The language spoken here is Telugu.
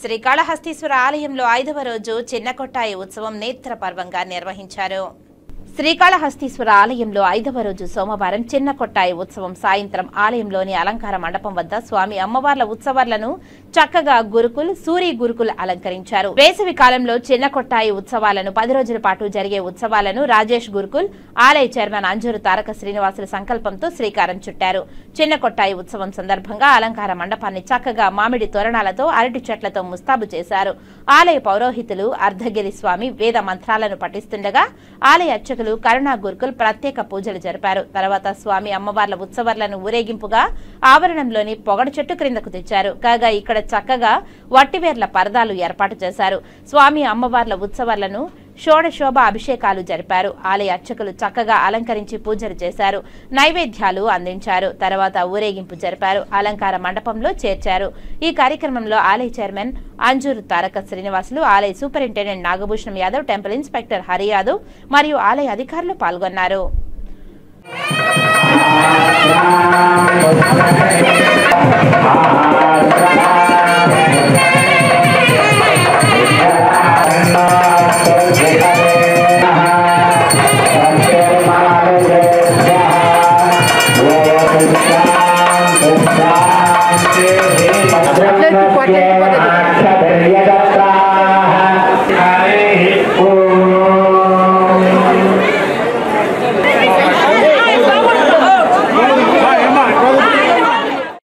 శ్రీకాళహస్తీశ్వర ఆలయంలో 5వ రోజు చిన్న కొట్టాయి ఉత్సవం నేత్రపర్వంగా నిర్వహించారు. శ్రీకాళహస్తీశ్వర ఆలయంలో 5వ రోజు సోమవారం చిన్న కొట్టాయి ఉత్సవం సాయంత్రం ఆలయంలోని అలంకార మండపం వద్ద స్వామి అమ్మవార్ల ఉత్సవాలను చక్కగా గురుకుల్ సూరి గురుకుల్ అలంకరించారు. వేసవి కాలంలో చిన్న కొట్టాయి ఉత్సవాలను 10 రోజుల పాటు జరిగే ఉత్సవాలను రాజేష్ గురుకుల్ ఆలయ చైర్మన్ అంజూరు తారక శ్రీనివాసుల సంకల్పంతో శ్రీకారం చుట్టారు. చిన్న కొట్టాయి ఉత్సవం సందర్భంగా అలంకార మండపాన్ని చక్కగా మామిడి తోరణాలతో అరటి చెట్లతో ముస్తాబు చేశారు. ఆలయ పౌరోహితులు అర్ధగిరి స్వామి వేద మంత్రాలను పఠిస్తుండగా ఆలయ అర్చకులు కరుణా గురుకుల్ ప్రత్యేక పూజలు జరిపారు. తర్వాత స్వామి అమ్మవార్ల ఉత్సవాలను ఊరేగింపుగా ఆవరణంలోని పొగడ చెట్టు క్రిందకు తెచ్చారు. కాగా ఇక్కడ చక్కగా వట్టివేర్ల పరదాలు ఏర్పాటు చేశారు. స్వామి అమ్మవార్ల ఉత్సవాలను షోడశోభ అభిషేకాలు జరిపారు. ఆలయ అర్చకులు చక్కగా అలంకరించి పూజలు చేశారు. నైవేద్యాలు అందించారు. తర్వాత ఊరేగింపు జరిపారు. అలంకార మండపంలో చేర్చారు. ఈ కార్యక్రమంలో ఆలయ చైర్మన్ అంజూరు తారక శ్రీనివాసులు, ఆలయ superintendent Nagabhushanam Yadav, temple inspector Hari Yadav మరియు ఆలయ అధికారులు పాల్గొన్నారు.